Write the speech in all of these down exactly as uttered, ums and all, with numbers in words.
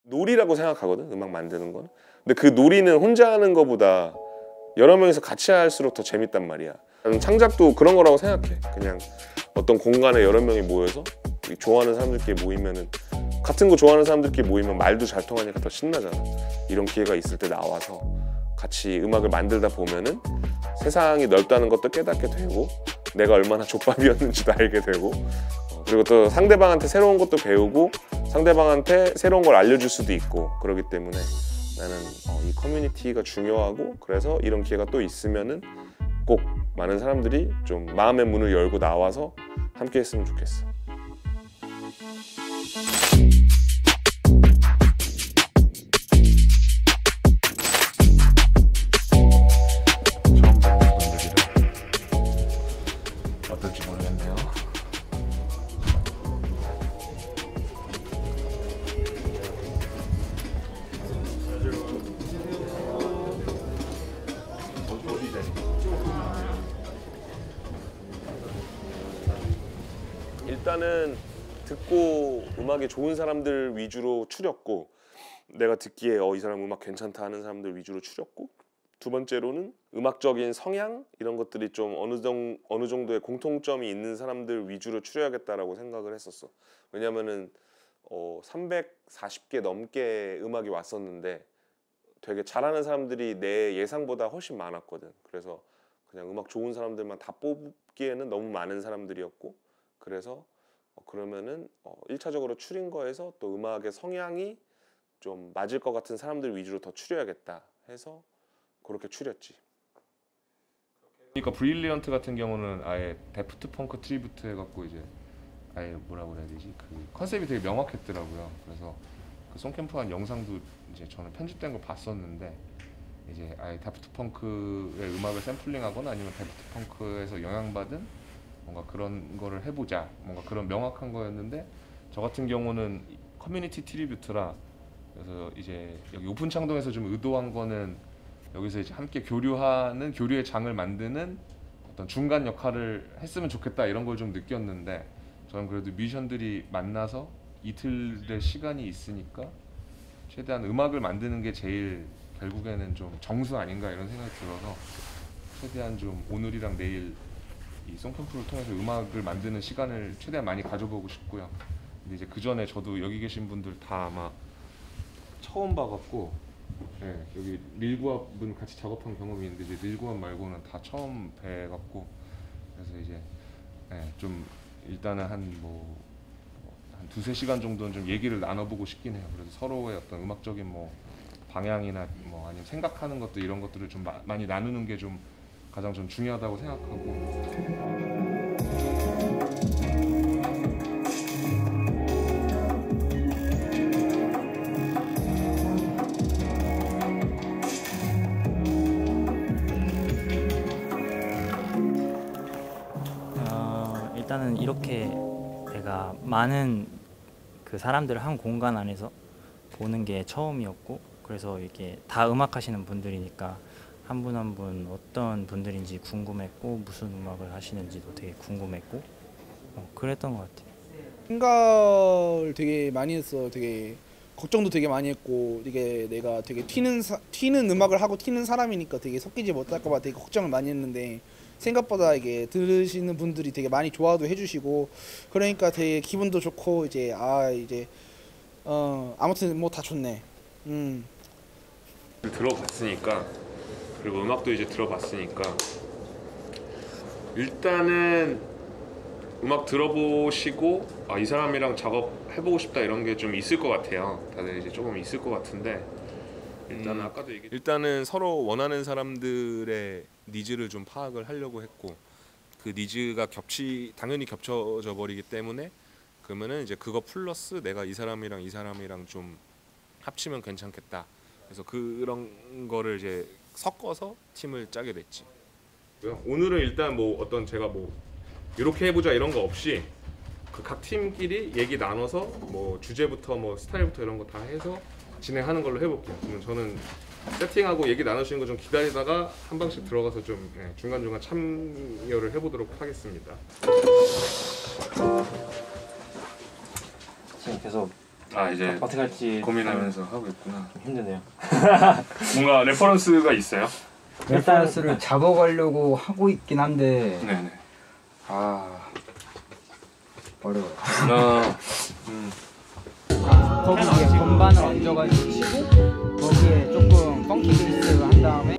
놀이라고 생각하거든, 음악 만드는 거는. 근데 그 놀이는 혼자 하는 거보다 여러 명이서 같이 할수록 더 재밌단 말이야. 나는 창작도 그런 거라고 생각해. 그냥 어떤 공간에 여러 명이 모여서 좋아하는 사람들끼리 모이면은, 같은 거 좋아하는 사람들끼리 모이면 말도 잘 통하니까 더 신나잖아. 이런 기회가 있을 때 나와서 같이 음악을 만들다 보면은 세상이 넓다는 것도 깨닫게 되고, 내가 얼마나 족밥이었는지도 알게 되고, 그리고 또 상대방한테 새로운 것도 배우고 상대방한테 새로운 걸 알려줄 수도 있고, 그렇기 때문에 나는 이 커뮤니티가 중요하고, 그래서 이런 기회가 또 있으면은 꼭 많은 사람들이 좀 마음의 문을 열고 나와서 함께 했으면 좋겠어. 어떨지 모르겠네요. 일단은 듣고 음악이 좋은 사람들 위주로 추렸고, 내가 듣기에 어, 이 사람 음악 괜찮다 하는 사람들 위주로 추렸고, 두 번째로는 음악적인 성향 이런 것들이 좀 어느 정 어느 정도의 공통점이 있는 사람들 위주로 추려야겠다라고 생각을 했었어. 왜냐면은 어, 삼백사십 개 넘게 음악이 왔었는데 되게 잘하는 사람들이 내 예상보다 훨씬 많았거든. 그래서 그냥 음악 좋은 사람들만 다 뽑기에는 너무 많은 사람들이었고, 그래서 어, 그러면은 어, 일 차적으로 추린 거에서 또 음악의 성향이 좀 맞을 것 같은 사람들 위주로 더 추려야겠다 해서 그렇게 추렸지. 그러니까 브릴리언트 같은 경우는 아예 데프트 펑크 트리뷰트 해갖고 이제 아예 뭐라고 해야 되지, 그 컨셉이 되게 명확했더라고요. 그래서 그 송캠프한 영상도 이제 저는 편집된 거 봤었는데, 이제 아예 데프트 펑크의 음악을 샘플링하거나 아니면 데프트 펑크에서 영향받은 뭔가 그런 거를 해보자, 뭔가 그런 명확한 거였는데, 저 같은 경우는 커뮤니티 트리뷰트라, 그래서 이제 여기 오픈 창동에서 좀 의도한 거는 여기서 이제 함께 교류하는, 교류의 장을 만드는 어떤 중간 역할을 했으면 좋겠다, 이런 걸 좀 느꼈는데, 저는 그래도 뮤지션들이 만나서 이틀의 시간이 있으니까 최대한 음악을 만드는 게 제일 결국에는 좀 정수 아닌가 이런 생각이 들어서, 최대한 좀 오늘이랑 내일 이 송캠프를 통해서 음악을 만드는 시간을 최대한 많이 가져보고 싶고요. 근데 이제 그 전에 저도 여기 계신 분들 다 아마 처음 봐갖고, 네, 여기 릴구압은 같이 작업한 경험이 있는데 이제 릴구압 말고는 다 처음 뵈갖고, 그래서 이제 네, 좀 일단은 한 뭐 한 두세 시간 정도는 좀 얘기를 나눠보고 싶긴 해요. 그래서 서로의 어떤 음악적인 뭐 방향이나 뭐 아니면 생각하는 것들, 이런 것들을 좀 마, 많이 나누는 게 좀 가장 좀 중요하다고 생각하고. 일단은 이렇게 내가 많은 그 사람들을 한 공간 안에서 보는 게 처음이었고, 그래서 이게 다 음악 하시는 분들이니까 한 분 한 분 어떤 분들인지 궁금했고, 무슨 음악을 하시는지도 되게 궁금했고, 어, 그랬던 것 같아요. 생각을 되게 많이 했어. 되게 걱정도 되게 많이 했고, 이게 내가 되게 튀는 사, 튀는 음악을 하고 튀는 사람이니까 되게 섞이지 못할까 봐 되게 걱정을 많이 했는데, 생각보다 이게 들으시는 분들이 되게 많이 좋아도 해주시고, 그러니까 되게 기분도 좋고, 이제 아 이제 어 아무튼 뭐 다 좋네. 음. 들어봤으니까, 그리고 음악도 이제 들어봤으니까, 일단은 음악 들어보시고 아, 이 사람이랑 작업해보고 싶다 이런 게 좀 있을 것 같아요. 다들 이제 조금 있을 것 같은데, 일단은 음, 아까도 얘기 일단은 서로 원하는 사람들의 니즈를 좀 파악을 하려고 했고, 그 니즈가 겹치 당연히 겹쳐져 버리기 때문에, 그러면은 이제 그거 플러스 내가 이 사람이랑 이 사람이랑 좀 합치면 괜찮겠다. 그래서 그런 거를 이제 섞어서 팀을 짜게 됐지. 오늘은 일단 뭐 어떤 제가 뭐 이렇게 해보자 이런 거 없이 그 각 팀끼리 얘기 나눠서 뭐 주제부터 뭐 스타일부터 이런 거 다 해서 진행하는 걸로 해볼게요. 그러면 저는 세팅하고 얘기 나누시는 거 좀 기다리다가 한 방씩 들어가서 좀 예, 중간중간 참여를 해보도록 하겠습니다. 지금 계속 아 이제 어떻게 할지 고민하면서 하고 있구나. 힘드네요. 뭔가 레퍼런스가 있어요? 레퍼런스를 잡아가려고 하고 있긴 한데 네네. 아 어려워요. 나 음. 거기에 건반을 얹어가지고 치고 거기에 조금 펑키 베이스 한 다음에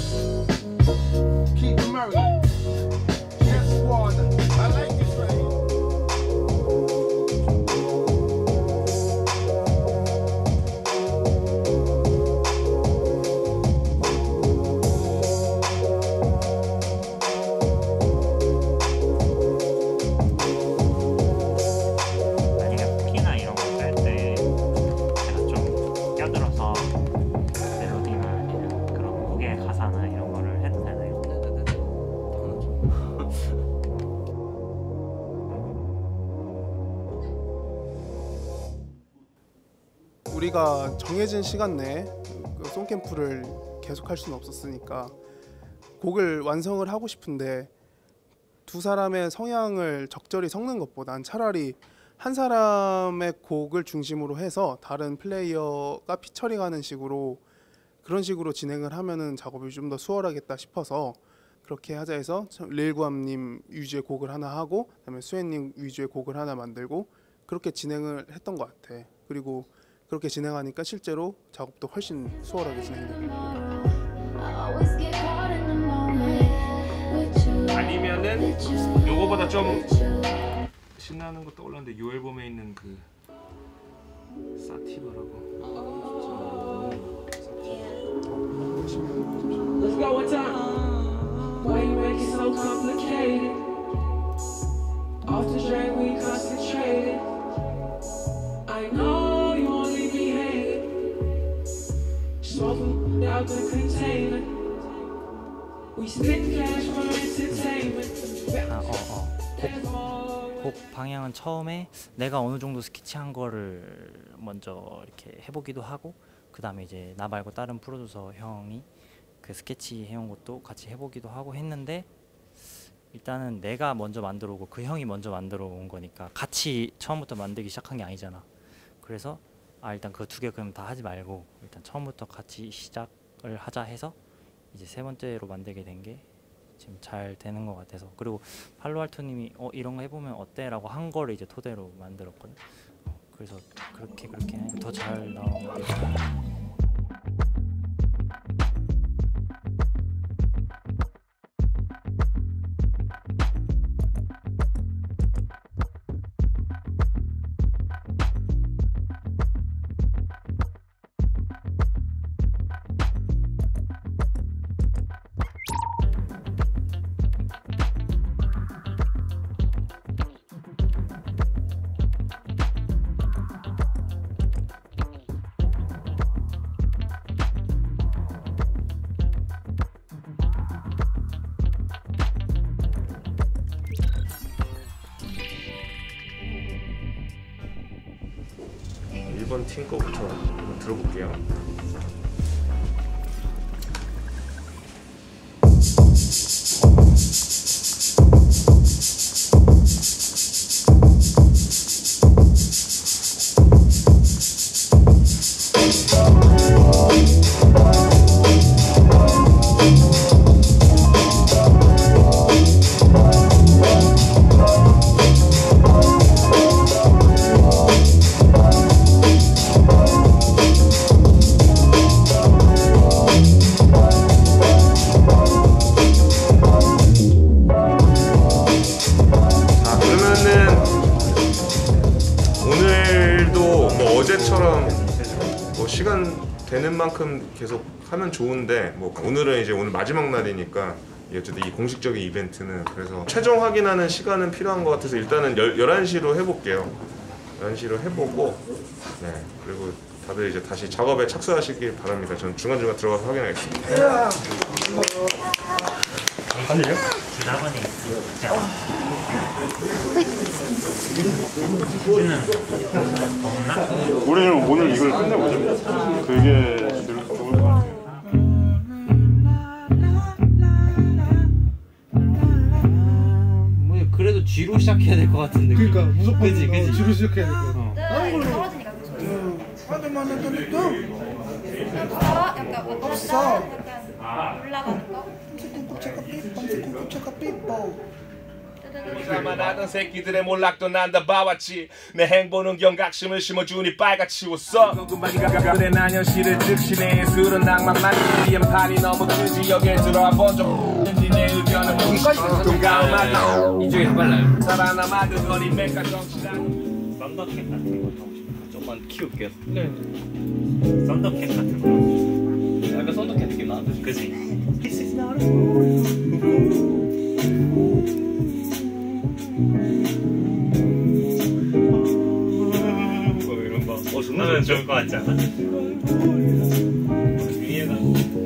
만약에 키나 이런 거 짤 때 제가 좀 껴들어서 멜로디나 아니면 그런 곡의 가사나 이런 거를 해도 되나요? 우리가 정해진 시간 내에 그 송캠프를 계속할 수는 없었으니까 곡을 완성을 하고 싶은데 두 사람의 성향을 적절히 섞는 것보단 차라리 한 사람의 곡을 중심으로 해서 다른 플레이어가 피처링하는 식으로 그런 식으로 진행을 하면은 작업이 좀 더 수월하겠다 싶어서 그렇게 하자 해서 릴구암님 위주의 곡을 하나 하고 그다음에 수혜님 위주의 곡을 하나 만들고 그렇게 진행을 했던 것 같아. 그리고 그렇게 진행하니까 실제로 작업도 훨씬 수월하게 진행되고 아니면은 요거보다 좀 신나는 거 떠올랐는데 요 앨범에 있는 그 사티바라고. Let's go one time. Why you make it so complicated? Off the drain, we concentrated. I know you only be hating. Smoking out the container. We spend cash for entertainment. 아, 어, 어. 곡, 곡 방향은 처음에 내가 어느 정도 스케치한 거를 먼저 이렇게 해보기도 하고 그 다음에 이제 나 말고 다른 프로듀서 형이 그 스케치 해온 것도 같이 해보기도 하고 했는데 일단은 내가 먼저 만들어 오고 그 형이 먼저 만들어 온 거니까 같이 처음부터 만들기 시작한 게 아니잖아. 그래서 아 일단 그 두 개 그럼 다 하지 말고 일단 처음부터 같이 시작을 하자 해서 이제 세 번째로 만들게 된 게 지금 잘 되는 것 같아서 그리고 팔로알토님이 어 이런 거 해보면 어때? 라고 한 거를 이제 토대로 만들었거든. 어, 그래서 그렇게 그렇게 더 잘 나온 것 같아요. 일 번 팀 거부터 한번 들어볼게요. 어제처럼 뭐 시간 되는 만큼 계속 하면 좋은데 뭐 오늘은 이제 오늘 마지막 날이니까 어쨌든 이 공식적인 이벤트는 그래서 최종 확인하는 시간은 필요한 것 같아서 일단은 열한 시로 해볼게요. 열한 시로 해보고 네 그리고 다들 이제 다시 작업에 착수하시길 바랍니다. 저는 중간중간 들어가서 확인하겠습니다. 아니요? 주다번에 있지 않아? 우리는 없나? 우리는 오늘 이걸 끝내보죠. 그게 제일 좋을 것 같아요. 뭐 그래도 G로 시작해야 될 것 같은데. 그러니까 무조건 그치, 그치. G로 시작해야 될 것 같아. 어. 네, 떨어지니까 계속. 카드만 해도 또 알아? 약간 없어. 약간 올라가는 거? kup차가 삐뽕 kup차가 삐뽕. 나던 새끼들의 몰락도 난다 봐왔지. 내 행보는 경각심을 심어주니 빨갛지 웃어. 그래 난 현실을 즉시내 술은 낭만만 위엔 팔이 너무 크지. 여기에 들어와 본적 내 의견은 동감하다. 이쪽이 빨라요. 살아남아 그 거리 맥가 정치랑 썬더캣 같은 거 하고 싶어요. 좀만 키울게요. 네. 썬더캣 같은 거. 약간 썬더캣 느낌 나는데, 그지? 뭐 이런 거. 어, 존나 좋을 것 같지 않아? 위에다.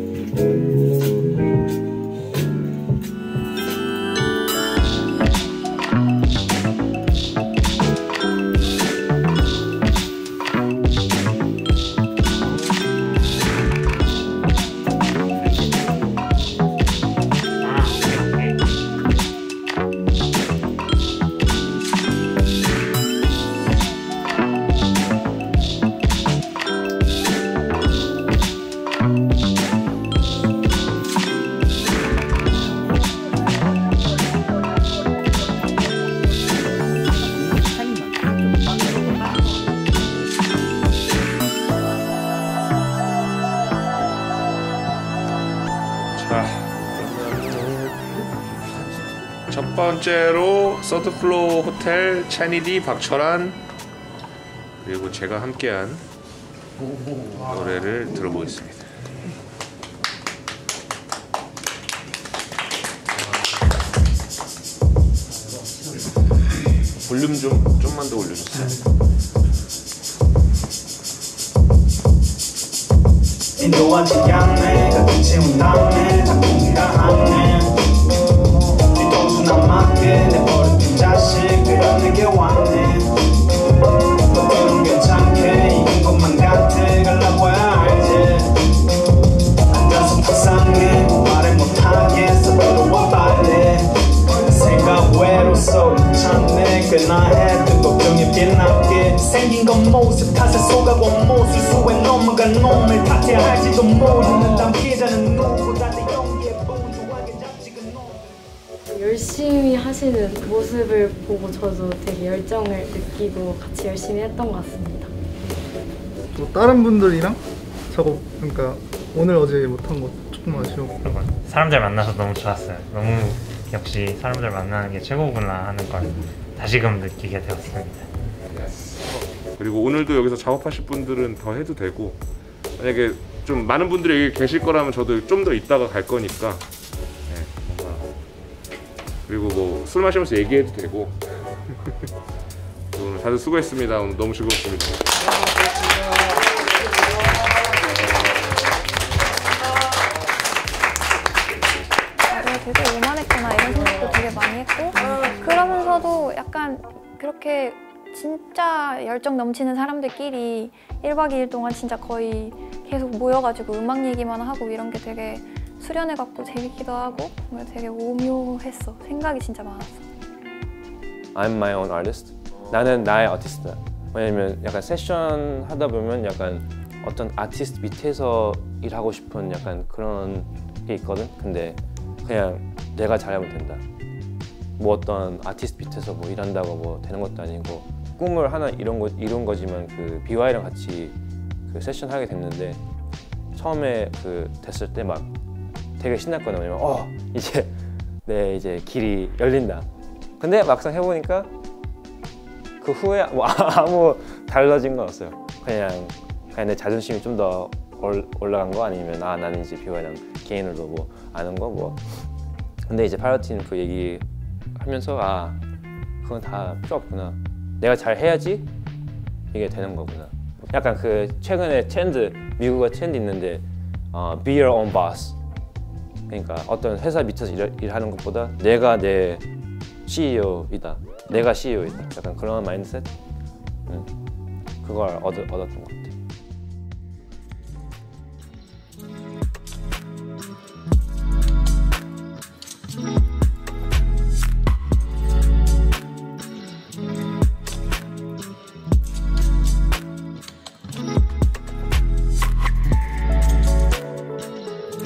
첫 번째로 서드플로어 호텔 채니디 박철환 그리고 제가 함께한 노래를 들어보겠습니다. 볼륨 좀 좀만 더 올려주세요. 인도하지 않네 같은 채운다네 작동이라 하네 뒤통수 남았게 내버려둔 자식 그런 내게 왔네 너들은 괜찮게 이긴 것만 같아 갈라봐야 알지 앉아서 불쌍해 말을 못하겠어 들어와 빨리 생각 외로워 괜찮네 꽤나 해도 걱정이 빛나게 생긴 건 모습 탓에 속아고 모습 수에 넘어간 놈을 탓해야 할지도 모르는 남기자는 누구라도 연기에 분주하게 잡지근 놈 열심히 하시는 모습을 보고 저도 되게 열정을 느끼고 같이 열심히 했던 것 같습니다. 또 다른 분들이랑 작업 그러니까 오늘 어제 못한 거 조금 아쉬웠고 사람들 만나서 너무 좋았어요. 너무 역시 사람들 만나는 게 최고구나 하는 걸 다시금 느끼게 되었습니다. 그리고 오늘도 여기서 작업하실 분들은 더 해도 되고 만약에 좀 많은 분들이 여기 계실 거라면 저도 좀 더 있다가 갈 거니까 네, 뭔가 그리고 뭐 술 마시면서 얘기해도 되고 오늘 다들 수고했습니다. 오늘 너무 즐거웠습니다. 내가 되게 오만했구나 이런 생각도 되게 많이 했고 그러면서도 약간 그렇게 진짜 열정 넘치는 사람들끼리 일 박 이 일 동안 진짜 거의 계속 모여가지고 음악 얘기만 하고 이런 게 되게 수련해갖고 재밌기도 하고 되게 오묘했어. 생각이 진짜 많았어. I'm my own artist. 나는 나의 아티스트다. 왜냐면 약간 세션 하다 보면 약간 어떤 아티스트 밑에서 일하고 싶은 약간 그런 게 있거든. 근데 그냥 내가 잘하면 된다. 뭐 어떤 아티스트 밑에서 뭐 일한다고 뭐 되는 것도 아니고 꿈을 하나 이룬 거 이룬 거지만 그 비와이랑 같이 그 세션 하게 됐는데 처음에 그 됐을 때 막 되게 신났거든요. 왜냐면 어 이제 내 이제 길이 열린다. 근데 막상 해보니까 그 후에 뭐 아무 달라진 건 없어요. 그냥 그냥 내 자존심이 좀 더 올라간 거 아니면 아 나는 이제 비와이랑 개인으로 뭐 아는 거 뭐. 근데 이제 파이어틴 그 얘기 하면서 아 그건 다 필요 없구나. 내가 잘 해야지 이게 되는 거구나. 약간 그 최근에 트렌드 미국의 트렌드 있는데 어, be your own boss. 그러니까 어떤 회사 밑에서 일, 일하는 것보다 내가 내 씨이오이다. 내가 씨이오이다. 약간 그런 마인드셋. 음, 그걸 얻, 얻었던 것 같아.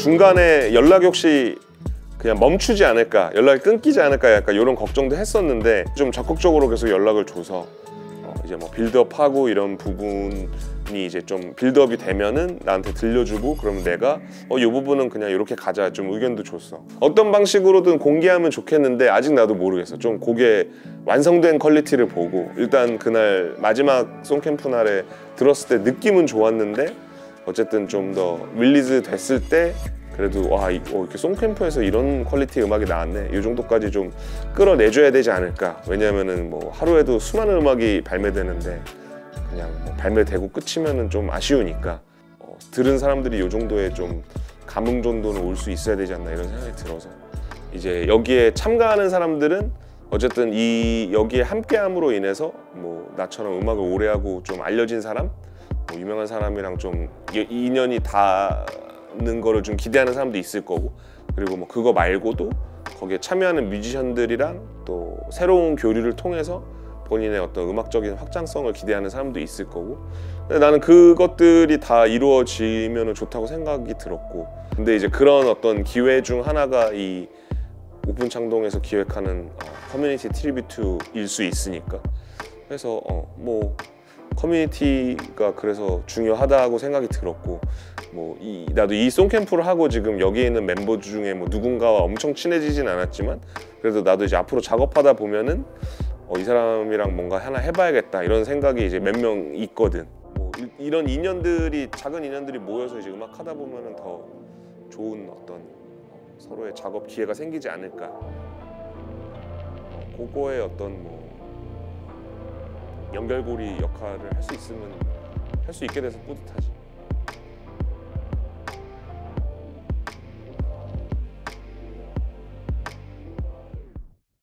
중간에 연락이 혹시 그냥 멈추지 않을까, 연락이 끊기지 않을까 약간 이런 걱정도 했었는데 좀 적극적으로 계속 연락을 줘서 어 이제 뭐 빌드업하고 이런 부분이 이제 좀 빌드업이 되면은 나한테 들려주고 그러면 내가 어 이 부분은 그냥 이렇게 가자 좀 의견도 줬어. 어떤 방식으로든 공개하면 좋겠는데 아직 나도 모르겠어. 좀 곡의 완성된 퀄리티를 보고 일단 그날 마지막 송캠프 날에 들었을 때 느낌은 좋았는데 어쨌든 좀 더 릴리즈 됐을 때 그래도 와 이, 어, 이렇게 송캠프에서 이런 퀄리티 음악이 나왔네 이 정도까지 좀 끌어내줘야 되지 않을까. 왜냐면은 뭐 하루에도 수많은 음악이 발매되는데 그냥 뭐 발매되고 끝이면은 좀 아쉬우니까 어, 들은 사람들이 이 정도의 좀 감흥 정도는 올 수 있어야 되지 않나 이런 생각이 들어서 이제 여기에 참가하는 사람들은 어쨌든 이 여기에 함께함으로 인해서 뭐 나처럼 음악을 오래 하고 좀 알려진 사람, 뭐 유명한 사람이랑 좀 인연이 닿는 거를 좀 기대하는 사람도 있을 거고 그리고 뭐 그거 말고도 거기에 참여하는 뮤지션들이랑 또 새로운 교류를 통해서 본인의 어떤 음악적인 확장성을 기대하는 사람도 있을 거고 근데 나는 그것들이 다 이루어지면 좋다고 생각이 들었고 근데 이제 그런 어떤 기회 중 하나가 이 오픈 창동에서 기획하는 어, 커뮤니티 트리뷰트일 수 있으니까 그래서 어, 뭐 커뮤니티가 그래서 중요하다고 생각이 들었고 뭐 이, 나도 이 송캠프를 하고 지금 여기에 있는 멤버 중에 뭐 누군가와 엄청 친해지진 않았지만 그래도 나도 이제 앞으로 작업하다 보면은 어, 이 사람이랑 뭔가 하나 해봐야겠다 이런 생각이 이제 몇 명 있거든. 뭐 이, 이런 인연들이 작은 인연들이 모여서 이제 음악 하다 보면은 더 좋은 어떤 어, 서로의 작업 기회가 생기지 않을까. 어, 그거의 어떤 뭐 연결고리 역할을 할 수 있으면 할 수 있게 돼서 뿌듯하지.